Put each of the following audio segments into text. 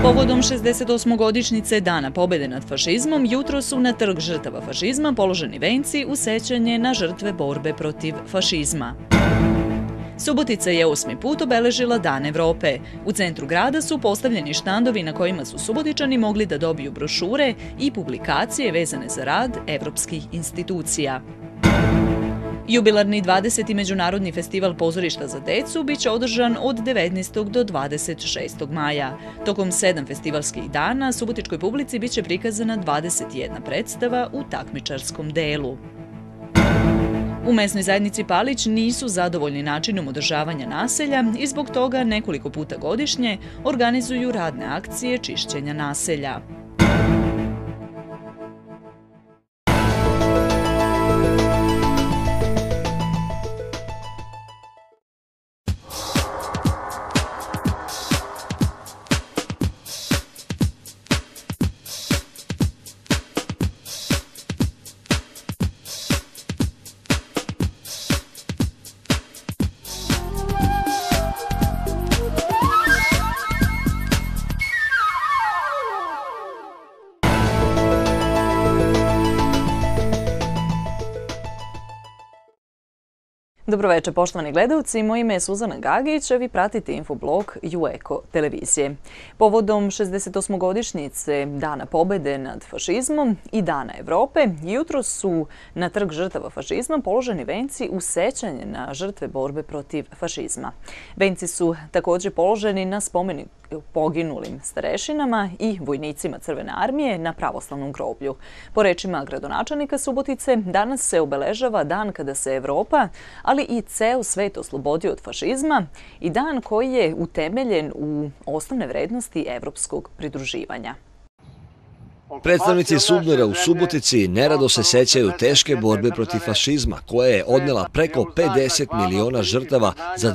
Povodom 68. Dana pobede nad fašizmom, jutro su na Trg žrtava fašizma položeni venci u sećanje na žrtve borbe protiv fašizma. Subotica je 8. put obeležila Dan Evrope. U centru grada su postavljeni štandovi na kojima su Subotičani mogli da dobiju brošure i publikacije vezane za rad evropskih institucija. Jubilarni 20. Međunarodni festival pozorišta za decu biće održan od 19. do 26. maja. Tokom 7 festivalskih dana subotičkoj publici biće prikazana 21 predstava u takmičarskom delu. U mesnoj zajednici Palić nisu zadovoljni načinom održavanja naselja i zbog toga nekoliko puta godišnje organizuju radne akcije čišćenja naselja. Dobroveče, poštovani gledalci. Moje ime je Suzana Gagić, a vi pratite infoblog Jueko televizije. Povodom 68. Dana pobede nad fašizmom i Dana Evrope, jutro su na Trg žrtava fašizma položeni venci u sećanje na žrtve borbe protiv fašizma. Venci su također položeni na spomenik poginulim starešinama i vojnicima Crvene armije na pravoslavnom groblju. Po rečima gradonačelnika Subotice, danas se obeležava dan kada se Evropa, ali i ceo svet oslobodio od fašizma i dan koji je utemeljen u osnovne vrednosti evropskog pridruživanja. Predstavnici Subnera u Subotici nerado se sećaju teške borbe protiv fašizma, koja je odnela preko 50 miliona žrtava za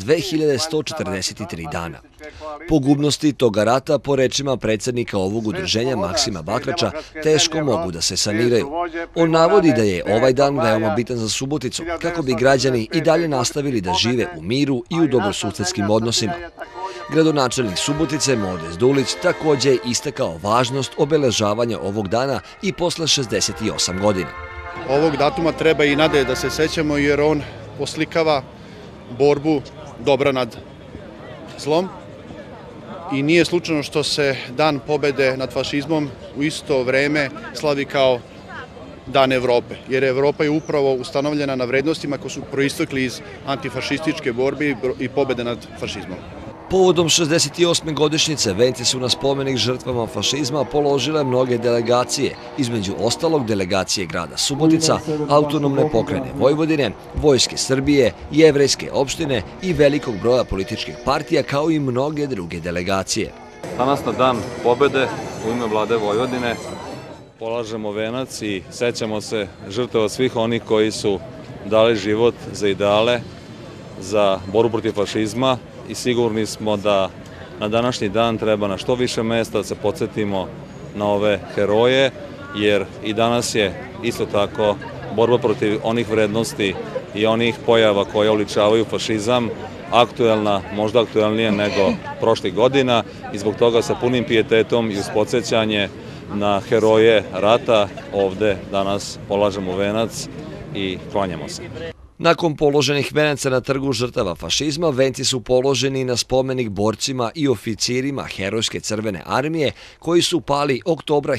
2143 dana. Pogubnosti toga rata, po rečima predsjednika ovog udruženja Maksima Bakrača, teško mogu da se saniraju. On navodi da je ovaj dan veoma bitan za Suboticu, kako bi građani i dalje nastavili da žive u miru i u dobrosusedskim odnosima. Gradonačelnik Subotice Modest Dulić također je istakao važnost obeležavanja ovog dana i posle 68 godina. Ovog datuma treba i nadalje da se sećamo jer on oslikava borbu dobra nad zlom i nije slučajno što se Dan pobede nad fašizmom u isto vreme slavi kao Dan Evrope, jer Evropa je upravo ustanovljena na vrednostima koje su proistekli iz antifašističke borbe i pobede nad fašizmom. Povodom 68. godišnjice venci su na spomenik žrtvama fašizma položile mnoge delegacije, između ostalog delegacije grada Subotica, autonomne pokrajine Vojvodine, Vojske Srbije, jevrejske opštine i velikog broja političkih partija, kao i mnoge druge delegacije. Danas na Dan pobede u ime vlade Vojvodine polažemo venac i sećamo se žrtava svih onih koji su dali život za ideale, za borbu protiv fašizma, i sigurni smo da na današnji dan treba na što više mesta da se podsjetimo na ove heroje, jer i danas je isto tako borba protiv onih vrednosti i onih pojava koje oličavaju fašizam aktuelna, možda aktuelnija nego prošlih godina, i zbog toga sa punim pijetetom i uz podsjećanje na heroje rata ovde danas polažemo venac i klanjamo se. Nakon položenih venaca na Trgu žrtava fašizma, venci su položeni na spomenik borcima i oficirima Herojske Crvene armije koji su pali oktobra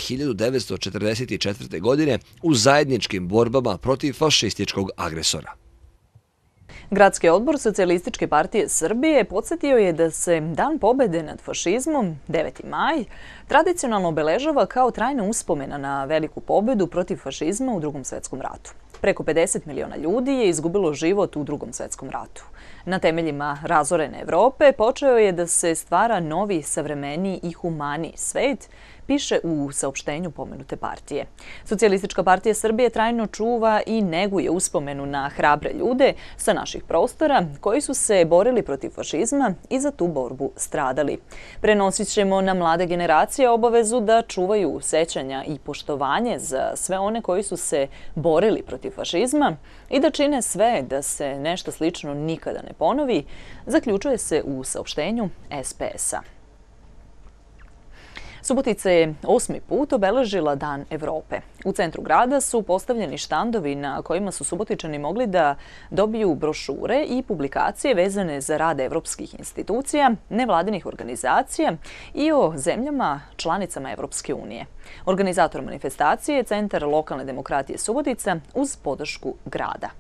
1944. godine u zajedničkim borbama protiv fašističkog agresora. Gradski odbor Socijalističke partije Srbije podsjetio je da se Dan pobede nad fašizmom, 9. maj, tradicionalno obeležava kao trajna uspomena na veliku pobedu protiv fašizma u Drugom svetskom ratu. Preko 50 miliona ljudi je izgubilo život u Drugom svetskom ratu. Na temeljima razorene Evrope počeo je da se stvara novi, savremeniji i humaniji svet, piše u saopštenju pomenute partije. Socijalistička partija Srbije trajno čuva i neguje uspomenu na hrabre ljude sa naših prostora koji su se borili protiv fašizma i za tu borbu stradali. Prenosit ćemo na mlade generacije obavezu da čuvaju sećanja i poštovanje za sve one koji su se borili protiv fašizma i da čine sve da se nešto slično nikada ne ponovi, zaključuje se u saopštenju SPS-a. Subotica je 8. put obeležila Dan Evrope. U centru grada su postavljeni štandovi na kojima su Subotičani mogli da dobiju brošure i publikacije vezane za rad evropskih institucija, nevladinih organizacija i o zemljama članicama Evropske unije. Organizator manifestacije je Centar lokalne demokratije Subotica uz podršku grada.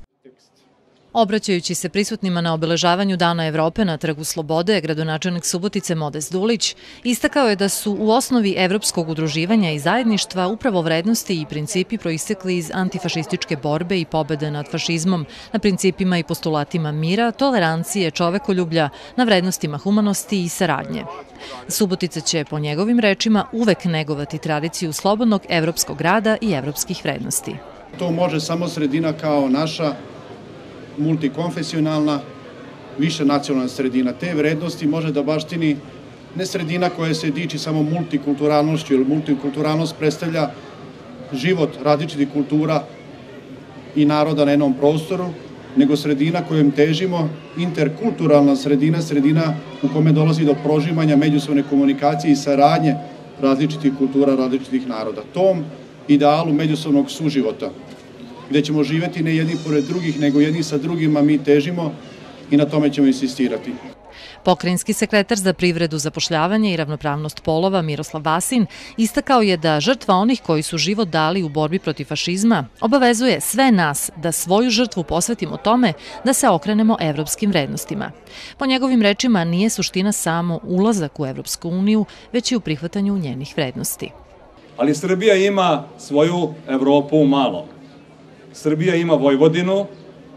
Obraćajući se prisutnima na obeležavanju Dana Evrope na Trgu Slobode, gradonačelnik Subotice Modest Dulić istakao je da su u osnovi evropskog udruživanja i zajedništva upravo vrednosti i principi proistekli iz antifašističke borbe i pobede nad fašizmom, na principima i postulatima mira, tolerancije, čovekoljublja, na vrednostima humanosti i saradnje. Subotica će, po njegovim rečima, uvek negovati tradiciju slobodnog evropskog rada i evropskih vrednosti. To može samo sredina kao naša, multikonfesionalna, više nacionalna sredina. Te vrednosti može da baštini ne sredina koja se diči samo multikulturalnošću, jer multikulturalnost predstavlja život različitih kultura i naroda na jednom prostoru, nego sredina kojom težimo, interkulturalna sredina, sredina u kome dolazi do prožimanja međusobne komunikacije i saradnje različitih kultura, različitih naroda. Tom idealu međusobnog suživota, gde ćemo živeti ne jedni pored drugih, nego jedni sa drugima, mi težimo i na tome ćemo insistirati. Pokrajinski sekretar za privredu, zapošljavanje i ravnopravnost polova Miroslav Vasin istakao je da žrtva onih koji su život dali u borbi protiv fašizma obavezuje sve nas da svoju žrtvu posvetimo tome da se okrenemo evropskim vrednostima. Po njegovim rečima nije suština samo ulazak u Evropsku uniju, već i u prihvatanju njenih vrednosti. Ali Srbija ima svoju Evropu u malom. Srbija ima Vojvodinu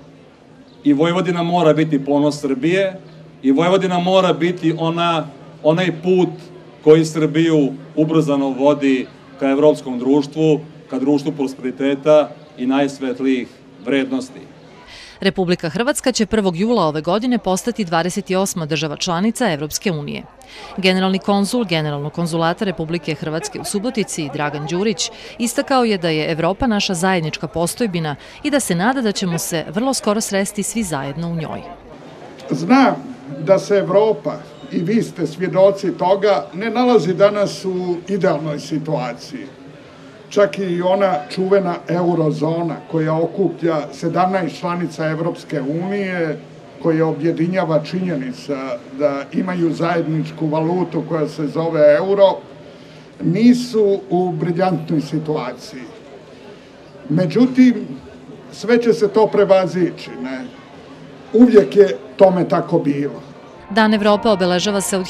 i Vojvodina mora biti ponos Srbije i Vojvodina mora biti onaj put koji Srbiju ubrzano vodi ka evropskom društvu, ka društvu prosperiteta i najsvetlijih vrednosti. Republika Hrvatska će 1. jula ove godine postati 28. država članica Evropske unije. Generalni konzul Generalnog konzulata Republike Hrvatske u Subotici, Dragan Đurić, istakao je da je Evropa naša zajednička postojbina i da se nada da ćemo se vrlo skoro sresti svi zajedno u njoj. Znam da se Evropa, i vi ste svjedoci toga, ne nalazi danas u idealnoj situaciji. Čak i ona čuvena eurozona koja okuplja 17 članica Evropske unije, koja objedinjava činjenica da imaju zajedničku valutu koja se zove euro, nisu u briljantnoj situaciji. Međutim, sve će se to prevazići, ne? Uvijek je tome tako bilo. Dan Evrope obeležava se od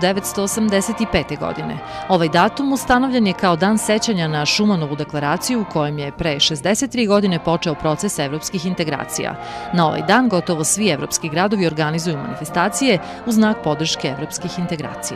1985. godine. Ovaj datum ustanovljen je kao dan sećanja na Šumanovu deklaraciju u kojem je pre 63 godine počeo proces evropskih integracija. Na ovaj dan gotovo svi evropski gradovi organizuju manifestacije u znak podrške evropskih integracija.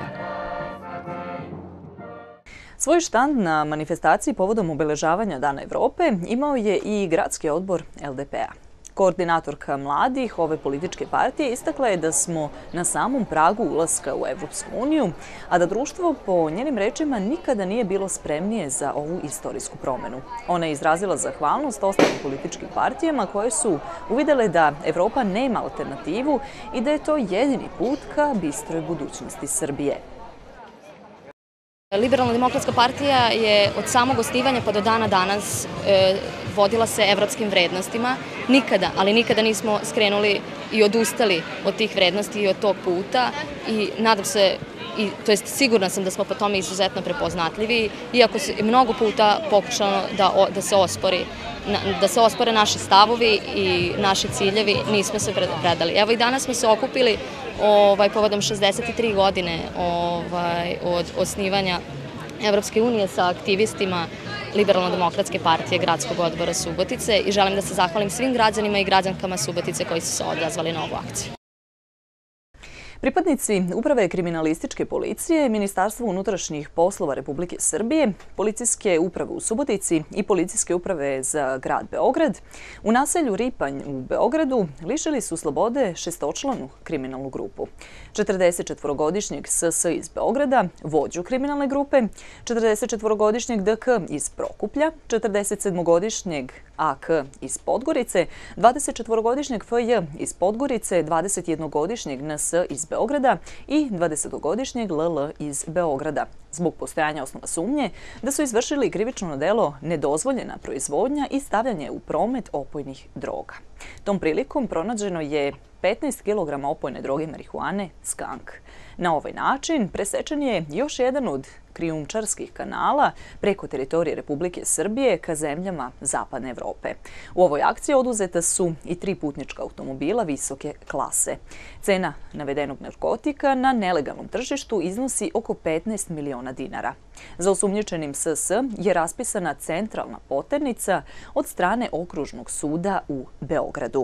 Svoj štand na manifestaciji povodom obeležavanja Dana Evrope imao je i gradski odbor LDP-a. Koordinatorka mladih ove političke partije istakla je da smo na samom pragu ulaska u Evropsku uniju, a da društvo, po njenim rečima, nikada nije bilo spremnije za ovu istorijsku promenu. Ona je izrazila zahvalnost ostalim političkim partijama koje su uvidele da Evropa nema alternativu i da je to jedini put ka bistroj budućnosti Srbije. Liberalna demokratska partija je od samog osnivanja pa do dana danas vodila se evropskim vrednostima. Nikada, ali nikada nismo skrenuli i odustali od tih vrednosti i od tog puta i nadam se, to jest sigurna sam da smo po tome izuzetno prepoznatljivi, iako se mnogo puta pokušano da se ospore naši stavovi i naši ciljevi, nismo se predali. Evo i danas smo se okupili povodom 63 godine od osnivanja Evropske unije sa aktivistima Liberalno-demokratske partije Gradskog odbora Subotice i želim da se zahvalim svim građanima i građankama Subotice koji su se odazvali na ovu akciju. Pripadnici Uprave kriminalističke policije, Ministarstva unutrašnjih poslova Republike Srbije, Policijske uprave u Subotici i Policijske uprave za grad Beograd u naselju Ripanj u Beogradu lišili su slobode šestočlanu kriminalnu grupu. 44-godišnjeg SS iz Beograda, vođu kriminalne grupe, 44-godišnjeg DK iz Prokuplja, 47-godišnjeg AK iz Podgorice, 24-godišnjeg FJ iz Podgorice, 21-godišnjeg NS iz Beograda i 20-godišnjeg LL iz Beograda, zbog postojanja osnova sumnje da su izvršili krivično delo nedozvoljena proizvodnja i stavljanje u promet opojnih droga. Tom prilikom pronađeno je 15 kg opojne droge marihuane skank. Na ovaj način presečen je još jedan od krijumčarskih kanala preko teritorije Republike Srbije ka zemljama Zapadne Evrope. U ovoj akciji oduzeta su i 3 putnička automobila visoke klase. Cena navedenog narkotika na nelegalnom tržištu iznosi oko 15 miliona dinara. Za osumnjičenim SS je raspisana centralna poternica od strane Okružnog suda u Beogradu.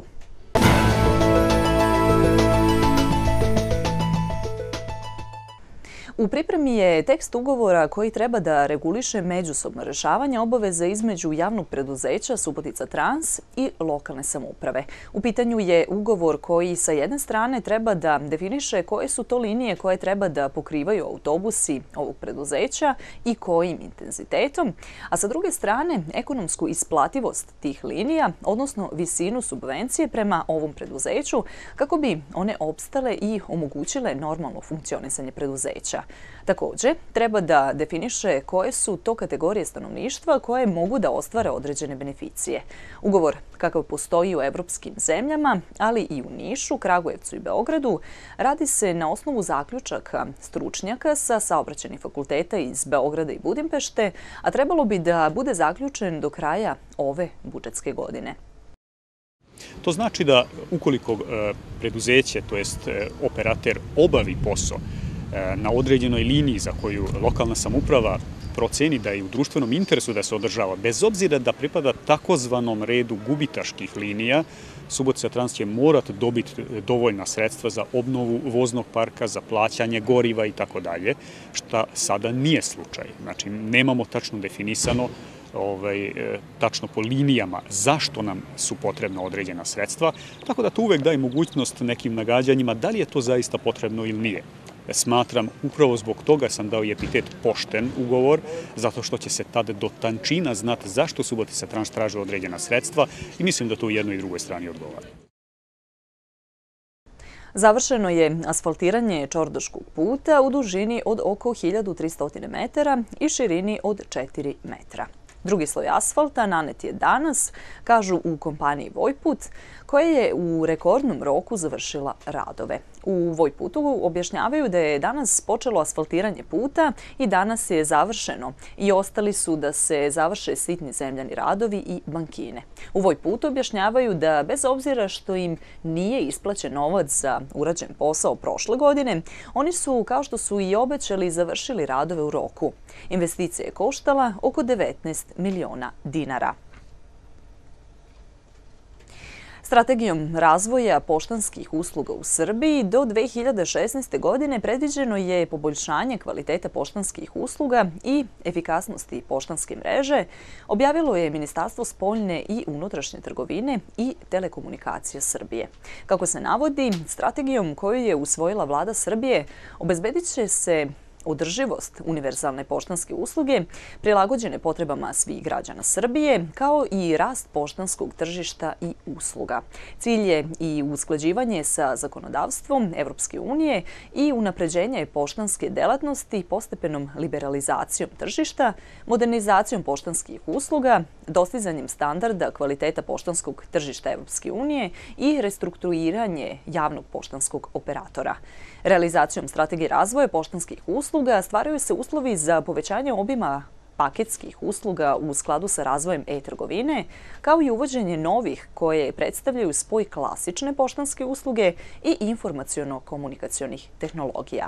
U pripremi je tekst ugovora koji treba da reguliše međusobno rešavanje obaveza između javnog preduzeća Subotica Trans i lokalne samouprave. U pitanju je ugovor koji sa jedne strane treba da definiše koje su to linije koje treba da pokrivaju autobusi ovog preduzeća i kojim intenzitetom, a sa druge strane ekonomsku isplativost tih linija, odnosno visinu subvencije prema ovom preduzeću, kako bi one opstale i omogućile normalno funkcionisanje preduzeća. Također, treba da definiše koje su to kategorije stanovništva koje mogu da ostvare određene beneficije. Ugovor, kakav postoji u evropskim zemljama, ali i u Nišu, Kragujevcu i Beogradu, radi se na osnovu zaključaka stručnjaka sa saobraćajnih fakulteta iz Beograda i Budimpešte, a trebalo bi da bude zaključen do kraja ove budžetske godine. To znači da ukoliko preduzeće, to jest operater, obavi posao na određenoj liniji za koju lokalna samouprava proceni da je u društvenom interesu da se održava, bez obzira da pripada takozvanom redu gubitaških linija, Subotica Trans će morati dobiti dovoljna sredstva za obnovu voznog parka, za plaćanje goriva i tako dalje, što sada nije slučaj. Znači, nemamo tačno definisano tačno po linijama zašto nam su potrebna određena sredstva, tako da to uvek daje mogućnost nekim nagađanjima da li je to zaista potrebno ili nije. Smatram, upravo zbog toga sam dao i epitet pošten ugovor, zato što će se tada do tančina znati zašto Subotica Trans traži određena sredstva i mislim da to u jednoj i drugoj strani odgovara. Završeno je asfaltiranje Čordoškog puta u dužini od oko 1300 metara i širini od 4 metra. Drugi sloj asfalta nanet je danas, kažu u kompaniji Vojput, koja je u rekordnom roku završila radove. U Vojputu objašnjavaju da je danas počelo asfaltiranje puta i danas je završeno i ostali su da se završe sitni zemljani radovi i bankine. U Vojputu objašnjavaju da bez obzira što im nije isplaćen novac za urađen posao prošle godine, oni su, kao što su i obećali, završili radove u roku. Investicija je koštala oko 19 miliona dinara. Strategijom razvoja poštanskih usluga u Srbiji do 2016. godine predviđeno je poboljšanje kvaliteta poštanskih usluga i efikasnosti poštanske mreže, objavilo je Ministarstvo spoljne i unutrašnje trgovine i telekomunikacija Srbije. Kako se navodi, strategijom koju je usvojila Vlada Srbije obezbedit će se održivost univerzalne poštanske usluge, prilagođene potrebama svih građana Srbije, kao i rast poštanskog tržišta i usluga. Cilj je i usklađivanje sa zakonodavstvom Evropske unije i unapređenje poštanske delatnosti postepenom liberalizacijom tržišta, modernizacijom poštanskih usluga, dostizanjem standarda kvaliteta poštanskog tržišta Evropske unije i restrukturiranje javnog poštanskog operatora. Realizacijom strategije razvoja poštanskih usluga stvaraju se uslovi za povećanje obima paketskih usluga u skladu sa razvojem e-trgovine, kao i uvođenje novih koje predstavljaju spoj klasične poštanske usluge i informaciono-komunikacionih tehnologija.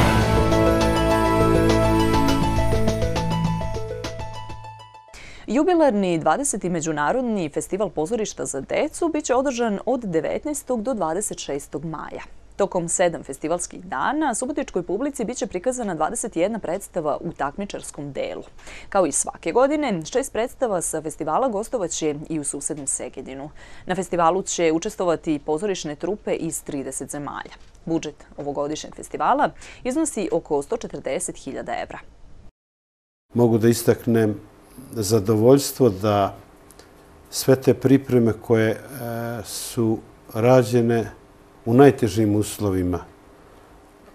Jubilarni 20. Međunarodni festival pozorišta za decu biće održan od 19. do 26. maja. Tokom 7 festivalskih dana subotičkoj publici biće prikazana 21 predstava u takmičarskom delu. Kao i svake godine, 6 predstava sa festivala gostovaće i u susednom Segedinu. Na festivalu će učestvovati pozorišne trupe iz 30 zemalja. Budžet ovogodišnjeg festivala iznosi oko 140.000 evra. Mogu da istaknem zadovoljstvo da sve te pripreme koje su rađene u najtežim uslovima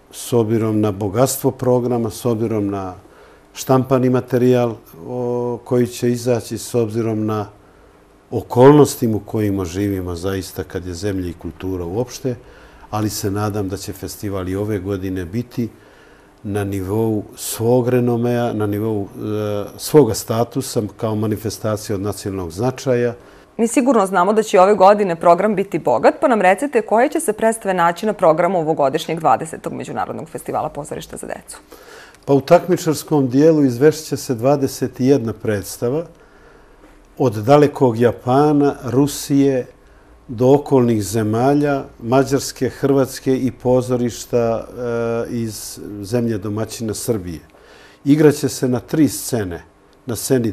s obzirom na bogatstvo programa, s obzirom na štampani materijal koji će izaći, s obzirom na okolnostima u kojima živimo zaista kad je zemlja i kultura uopšte, ali se nadam da će festival i ove godine biti na nivou svog renomea, na nivou svoga statusa kao manifestacija od nacionalnog značaja. Mi sigurno znamo da će ove godine program biti bogat, pa nam recite koje će se predstave naći na programu ovogodišnjeg 20. Međunarodnog festivala pozorišta za decu. Pa u takmičarskom dijelu izvešće se 21 predstava od dalekog Japana, Rusije do okolnih zemalja, Mađarske, Hrvatske i pozorišta iz zemlje domaćina Srbije. Igraće se na 3 scene. Na sceni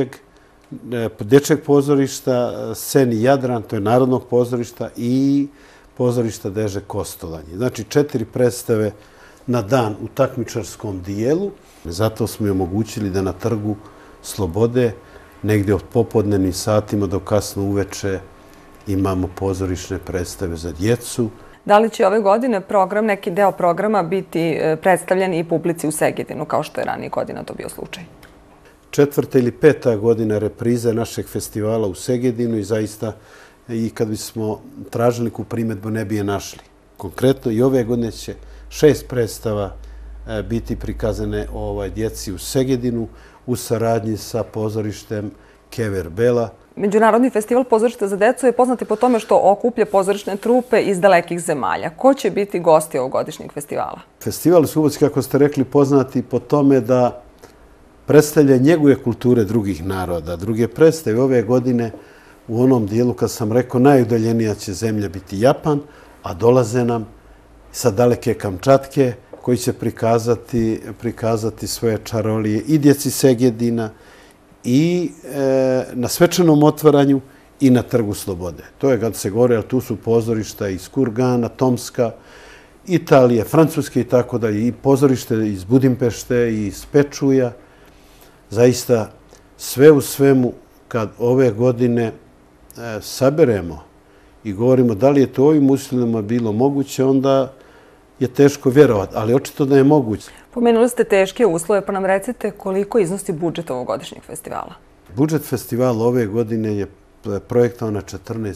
dečjeg pozorišta, sceni Jadran, to je Narodnog pozorišta, i pozorišta Deže Kostolanje. Znači 4 predstave na dan u takmičarskom dijelu. Zato smo i omogućili da na Trgu Slobode negdje od popodnevnih satima do kasno uveče imamo pozorišne predstave za djecu. Da li će ove godine neki deo programa biti predstavljen i publici u Segedinu, kao što je ranije godina to bio slučaj? 4. ili 5. godina reprize našeg festivala u Segedinu i zaista i kad bismo tražili neku primjedbu ne bi je našli. Konkretno i ove godine će 6 predstava biti prikazane djeci u Segedinu u saradnji sa pozorištem Kever Bela. Međunarodni festival pozorišta za decu je poznat i po tome što okuplja pozorišne trupe iz dalekih zemalja. Ko će biti gosti ovogodišnjeg festivala? Festival Subotica, kako ste rekli, poznati po tome da predstavlja njeguje kulture drugih naroda. Druge predstave ove godine u onom dijelu, kad sam rekao, najudaljenija će zemlja biti Japan, a dolaze nam sa daleke Kamčatke, koji će prikazati svoje čarolije i djeci Segedina i na svečanom otvaranju i na Trgu Slobode. To je kad se govori, ali tu su pozorišta iz Kurgana, Tomska, Italije, Francuske i tako dalje, i pozorište iz Budimpešte i iz Pečuja. Zaista sve u svemu, kad ove godine saberemo i govorimo da li je to ovim uslovima bilo moguće, onda je teško vjerovati, ali očito da je moguće. Pomenuli ste teške uslove, pa nam recite koliko iznosi budžet ovogodišnjeg festivala? Budžet festivala ove godine je projektovan na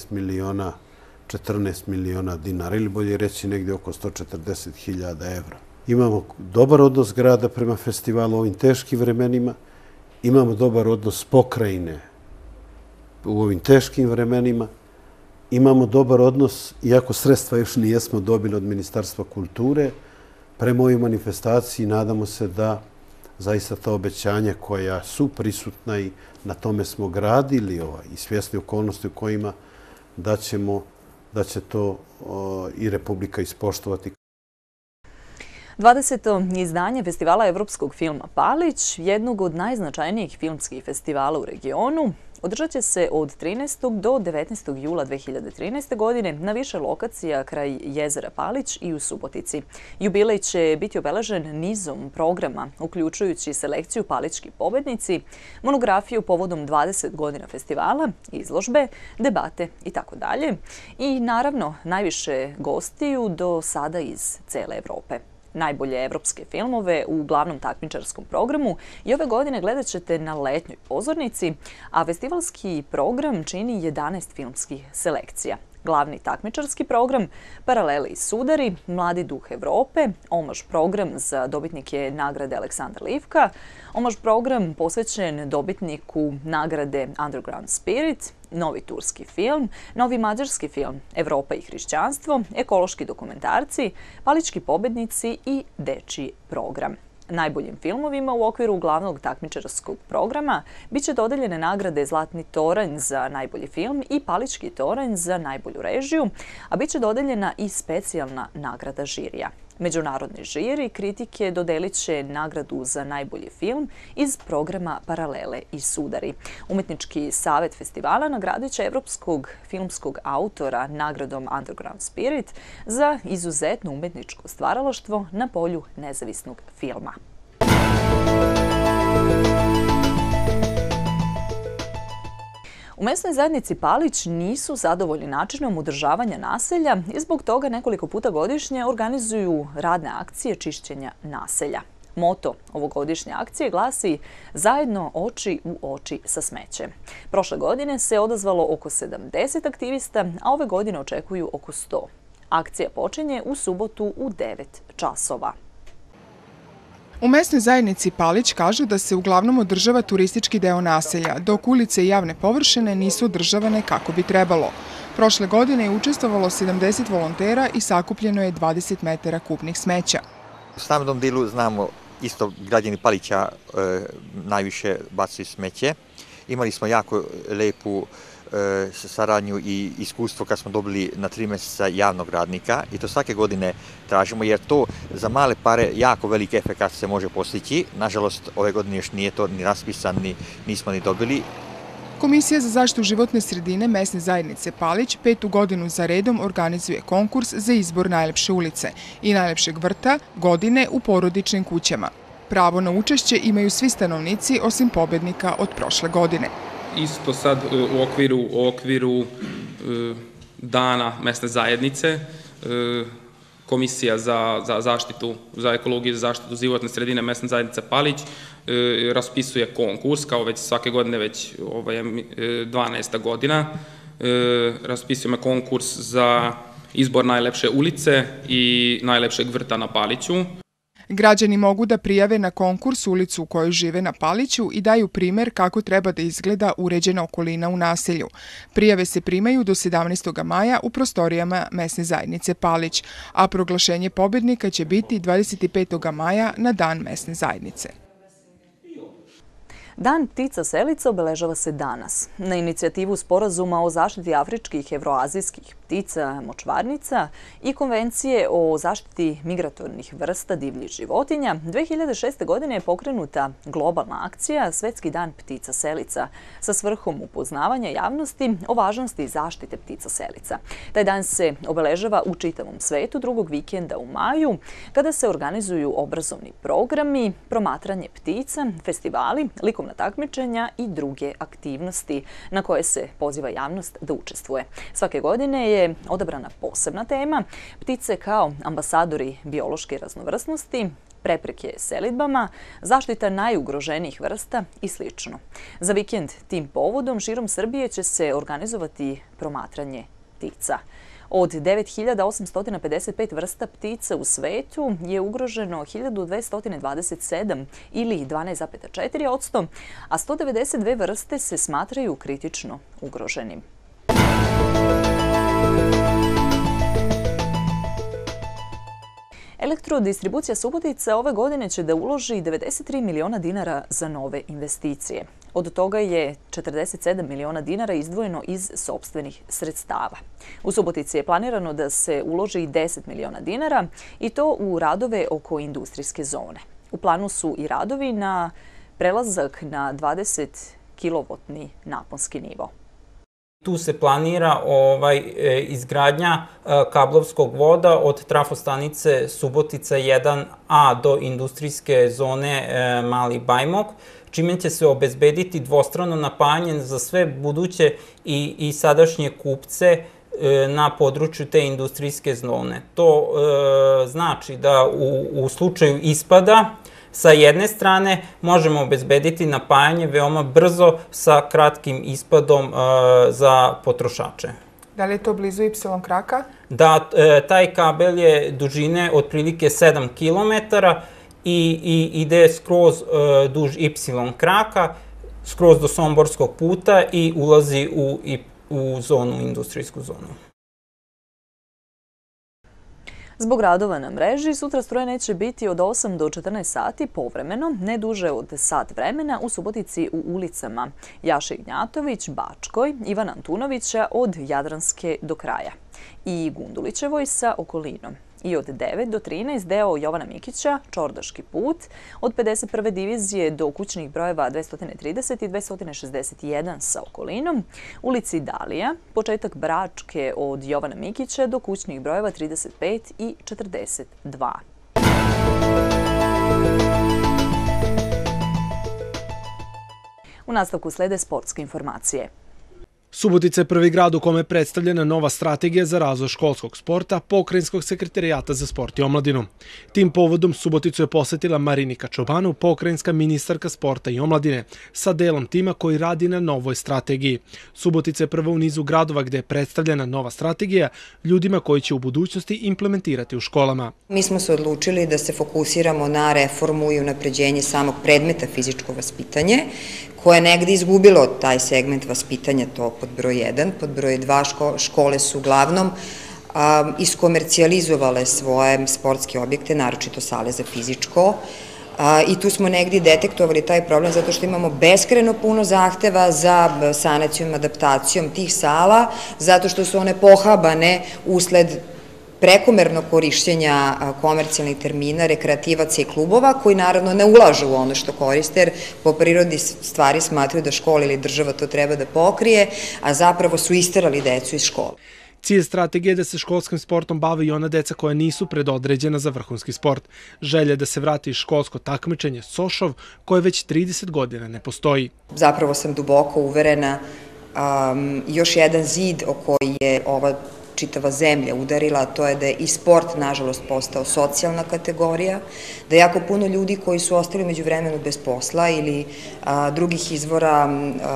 14 miliona dinara, ili bolje reći negdje oko 140.000 evra. Imamo dobar odnos grada prema festivalu u ovim teškim vremenima, imamo dobar odnos pokrajine u ovim teškim vremenima, imamo dobar odnos, iako sredstva još nijesmo dobili od Ministarstva kulture, prema ovoj manifestaciji nadamo se da zaista ta obećanja koja su prisutna i na tome smo gradili i svjesni okolnosti u kojima da će to i Republika ispoštovati. 20. izdanje Festivala evropskog filma Palić, jednog od najznačajnijih filmskih festivala u regionu, održat će se od 13. do 19. jula 2013. godine na više lokacija kraj jezera Palić i u Subotici. Jubilej će biti obeležen nizom programa, uključujući selekciju Palički pobednici, monografiju povodom 20 godina festivala, izložbe, debate itd. I naravno najviše gostiju do sada iz cele Evrope. Najbolje evropske filmove u glavnom takmičarskom programu i ove godine gledat ćete na letnjoj pozornici, a festivalski program čini 11 filmskih selekcija. Glavni takmičarski program, Paralele i sudari, Mladi duh Evrope, omaž program za dobitnike nagrade Aleksandar Livka, omaž program posvećen dobitniku nagrade Underground Spirit, novi turski film, novi mađarski film Evropa i hrišćanstvo, ekološki dokumentarci, Palički pobednici i dečiji program. Najboljim filmovima u okviru glavnog takmičarskog programa biće dodeljene nagrade Zlatni toranj za najbolji film i Palički toranj za najbolju režiju, a biće dodeljena i specijalna nagrada žirija. Međunarodni žiri kritike dodelit će nagradu za najbolji film iz programa Paralele i sudari. Umetnički savet festivala nagradit će evropskog filmskog autora nagradom Underground Spirit za izuzetno umetničko stvaralaštvo na polju nezavisnog filma. U mesnoj zajednici Palić nisu zadovoljni načinom održavanja naselja i zbog toga nekoliko puta godišnje organizuju radne akcije čišćenja naselja. Moto ovogodišnje akcije glasi Zajedno oči u oči sa smećem. Prošle godine se odazvalo oko 70 aktivista, a ove godine očekuju oko 100. Akcija počinje u subotu u 9 časova. U mesnoj zajednici Palić kažu da se uglavnom održava turistički deo naselja, dok ulice i javne površine nisu održavane kako bi trebalo. Prošle godine je učestvovalo 70 volontera i sakupljeno je 20 metara kubnih smeća. U stambenom delu znamo isto građani Palića najviše bacaju smeće. Imali smo jako lepu saradnju i iskustvo kad smo dobili na 3 mjeseca javnog radnika i to svake godine tražimo jer to za male pare jako veliki efekt se može postići. Nažalost, ove godine još nije to ni raspisan, nismo ni dobili. Komisija za zaštitu životne sredine mesne zajednice Palić 5. godinu za redom organizuje konkurs za izbor najlepše ulice i najlepšeg vrta godine u porodičnim kućama. Pravo na učešće imaju svi stanovnici osim pobednika od prošle godine. Isto sad u okviru dana mesne zajednice, Komisija za ekologiju i za zaštitu životne sredine mesne zajednice Palić raspisuje konkurs, kao već svake godine, već 12. godina. Raspisujemo konkurs za izbor najlepše ulice i najlepšeg vrta na Paliću. Građani mogu da prijave na konkurs ulicu u kojoj žive na Paliću i daju primer kako treba da izgleda uređena okolina u naselju. Prijave se primaju do 17. maja u prostorijama mesne zajednice Palić, a proglašenje pobednika će biti 25. maja na Dan mesne zajednice. Dan ptica selica obeležava se danas. Na inicijativu Sporazuma o zaštiti afričkih evroazijskih ptica močvarnica i Konvencije o zaštiti migratornih vrsta divljih životinja, 2006. godine je pokrenuta globalna akcija Svetski dan ptica selica sa svrhom upoznavanja javnosti o važnosti zaštite ptica selica. Taj dan se obeležava u čitavom svetu drugog vikenda u maju, kada se organizuju obrazovni programi, promatranje ptica, festivali, likovna takmičenja i druge aktivnosti na koje se poziva javnost da učestvuje. Svake godine je odabrana posebna tema, ptice kao ambasadori biološke raznovrsnosti, prepreke selidbama, zaštita najugroženijih vrsta i sl. Za vikend tim povodom širom Srbije će se organizovati promatranje ptica. Od 9855 vrsta ptica u svetu je ugroženo 1227 ili 12,4%, a 192 vrste se smatraju kritično ugroženim. Elektrodistribucija Subotica ove godine će da uloži 93 miliona dinara za nove investicije. Od toga je 47 miliona dinara izdvojeno iz sopstvenih sredstava. U Subotici je planirano da se uloži 10 miliona dinara i to u radove oko industrijske zone. U planu su i radovi na prelazak na 20 kilovoltni naponski nivo. Tu se planira izgradnja kablovskog voda od trafostanice Subotica 1A do industrijske zone Mali Bajmok, čime će se obezbediti dvostrano napajanje za sve buduće i sadašnje kupce na području te industrijske zone. To znači da u slučaju ispada sa jedne strane možemo obezbediti napajanje veoma brzo sa kratkim ispadom za potrošače. Da li je to blizu Y kraka? Da, taj kabel je dužine otprilike 7 km i ide skroz duž Y kraka, skroz do Somborskog puta i ulazi u zonu, industrijsku zonu. Zbog radova na mreži, sutra struje neće biti od 8 do 14 sati povremeno, ne duže od sat vremena u Subotici u ulicama Jaše Ignjatović, Bačkoj, Ivana Antunovića od Jadranske do kraja i Gundulićevoj sa okolinom. I od 9 do 13 deo Jovana Mikića, Čordaški put, od 51. divizije do kućnih brojeva 230 i 261 sa okolinom, ulici Dalija, početak Bračke od Jovana Mikića do kućnih brojeva 35 i 42. U nastavku slede sportske informacije. Subotica je prvi grad u kome je predstavljena nova strategija za razvoj školskog sporta Pokrajinskog sekretarijata za sport i omladinu. Tim povodom Suboticu je posetila Marinika Čobanov, pokrajinska ministarka sporta i omladine, sa delom tima koji radi na novoj strategiji. Subotica je prva u nizu gradova gde je predstavljena nova strategija ljudima koji će u budućnosti implementirati u školama. Mi smo se odlučili da se fokusiramo na reformu i unapređenje samog predmeta fizičko vaspitanje, koje je negde izgubilo taj segment vaspitanja, to pod broj 1. Pod broj 2 škole su uglavnom iskomercijalizovale svoje sportske objekte, naročito sale za fizičko, i tu smo negdje detektovali taj problem zato što imamo beskrajno puno zahteva za sanacijom, adaptacijom tih sala, zato što su one pohabane usled prekomernog korišćenja komercijalnih termina, rekreativaca i klubova, koji naravno ne ulažu u ono što koriste, jer po prirodi stvari smatraju da škola ili država to treba da pokrije, a zapravo su isterali decu iz škole. Cilj strategije je da se školskim sportom bave i ona deca koja nisu predodređena za vrhunski sport. Želja je da se vrati školsko takmičenje Sošov, koje već 30 godina ne postoji. Zapravo sam duboko uverena, još jedan zid o koji je ova čitava zemlja udarila, a to je da je i sport, nažalost, postao socijalna kategorija, da je jako puno ljudi koji su ostali među vremenu bez posla ili drugih izvora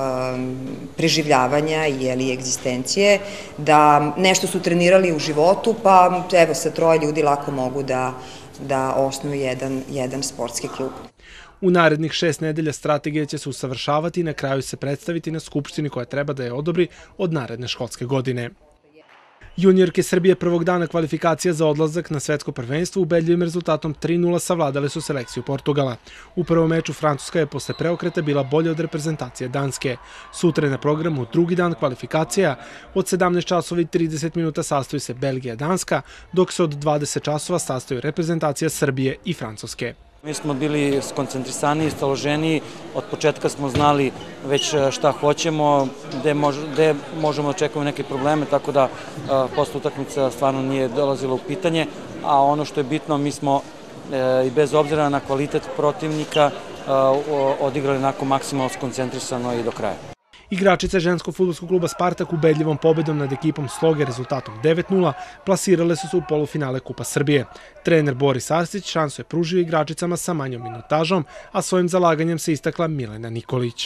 preživljavanja ili egzistencije, da nešto su trenirali u životu, pa evo sa 3 ljudi lako mogu da osnuju jedan sportski klub. U narednih 6 nedelja strategija će se usavršavati i na kraju se predstaviti na Skupštini koja treba da je odobri od naredne školske godine. Juniorke Srbije prvog dana kvalifikacija za odlazak na svetsko prvenstvo ubedljivim rezultatom 3:0 savladale su selekciju Portugala. U prvom meču Francuska je posle preokreta bila bolja od reprezentacije Danske. Sutra je na programu drugi dan kvalifikacija. Od 17 časova i 30 minuta sastoji se Belgija-Danska, dok se od 20 časova sastoji reprezentacija Srbije i Francuske. Mi smo bili skoncentrisani, staloženi, od početka smo znali već šta hoćemo, gde možemo da očekujemo neke probleme, tako da posle utakmica stvarno nije dolazilo u pitanje, a ono što je bitno, mi smo i bez obzira na kvalitet protivnika odigrali onako maksimalno skoncentrisano i do kraja. Igračice ženskog fudbalskog kluba Spartak ubedljivom pobedom nad ekipom Sloge rezultatom 9:0 plasirale su se u polufinale Kupa Srbije. Trener Boris Arsić šansu je pružio igračicama sa manjom minutažom, a svojim zalaganjem se istakla Milena Nikolić.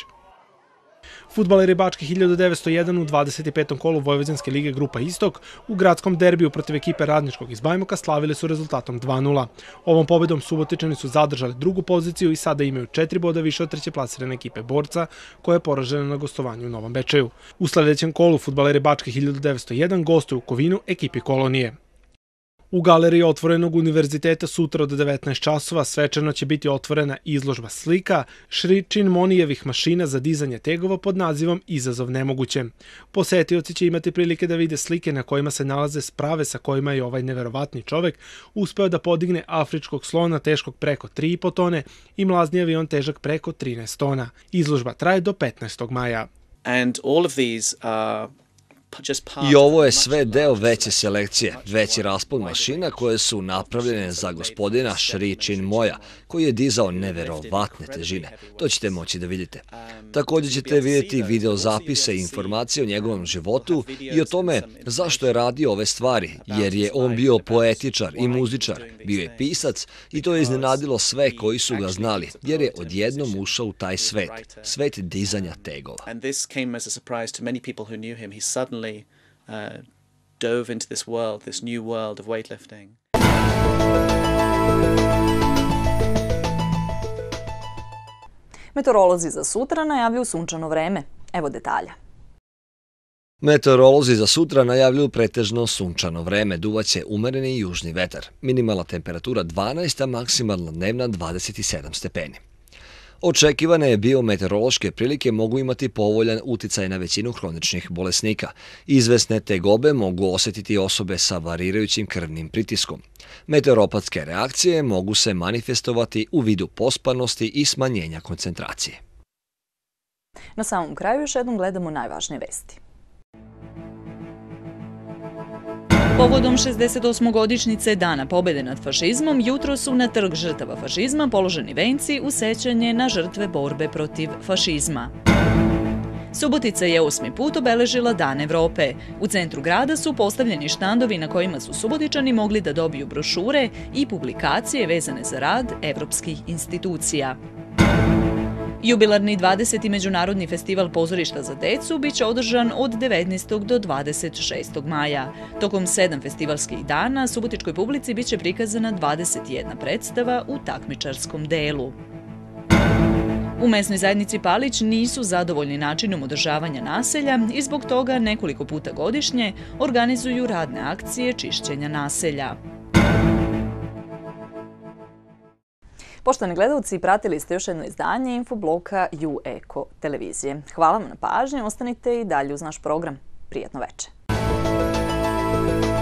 Fudbaleri Bačke 1901 u 25. kolu Vojvođanske lige Grupa Istok u gradskom derbiju protiv ekipe Radničkog iz Bajmoka slavili su rezultatom 2:0. Ovom pobedom Subotičani su zadržali drugu poziciju i sada imaju 4 boda više od treće plasirane ekipe Borca, koja je poražena na gostovanju u Novom Bečeju. U sledećem kolu fudbaleri Bačke 1901 gostuju u Kovinu ekipi Kolonije. U galeriji Otvorenog univerziteta sutra od 19 časova svečano će biti otvorena izložba slika Šri Činmonijevih mašina za dizanje tegova pod nazivom Izazov nemoguće. Posetioci će imati prilike da vide slike na kojima se nalaze sprave sa kojima je ovaj neverovatni čovek uspeo da podigne afričkog slona teškog preko 3,5 tone i mlazni avion težak preko 13 tona. Izložba traje do 15. maja. I ovo je sve deo veće selekcije, veći raspon mašina koje su napravljene za gospodina Šri Činmoja, koji je dizao neverovatne težine. To ćete moći da vidite. Također ćete vidjeti videozapise i informacije o njegovom životu i o tome zašto je radio ove stvari, jer je on bio poetičar i muzičar, bio je pisac i to je iznenadilo sve koji su ga znali, jer je odjednom ušao u taj svet, svet dizanja tegova. Dove into this world, this new world of weightlifting. Meteorolozi za sutra najavljuju sunčano vreme. Evo detalja. Meteorolozi za sutra najavljuju pretežno sunčano vreme, duvaće umereni južni vetar. Minimalna temperatura 12, a maksimalna dnevna 27 stepeni. Očekivane biometeorološke prilike mogu imati povoljan uticaj na većinu hroničnih bolesnika. Izvesne tegobe mogu osjetiti osobe sa varirajućim krvnim pritiskom. Meteoropatske reakcije mogu se manifestovati u vidu pospanosti i smanjenja koncentracije. Na samom kraju još jednom gledamo najvažnije vesti. Povodom 68. godišnjice Dana pobede nad fašizmom, jutro su na Trg žrtava fašizma položeni venci u sećanje na žrtve borbe protiv fašizma. Subotica je 8. put obeležila Dan Evrope. U centru grada su postavljeni štandovi na kojima su Subotičani mogli da dobiju brošure i publikacije vezane za rad evropskih institucija. Jubilarni 20. Međunarodni festival pozorišta za decu biće održan od 19. do 26. maja. Tokom 7 festivalskih dana subotičkoj publici biće prikazana 21 predstava u takmičarskom delu. U mesnoj zajednici Palić nisu zadovoljni načinom održavanja naselja i zbog toga nekoliko puta godišnje organizuju radne akcije čišćenja naselja. Poštovani gledalci, pratili ste još jedno izdanje infobloka U-Eko televizije. Hvala vam na pažnji, ostanite i dalje uz naš program. Prijatno večer.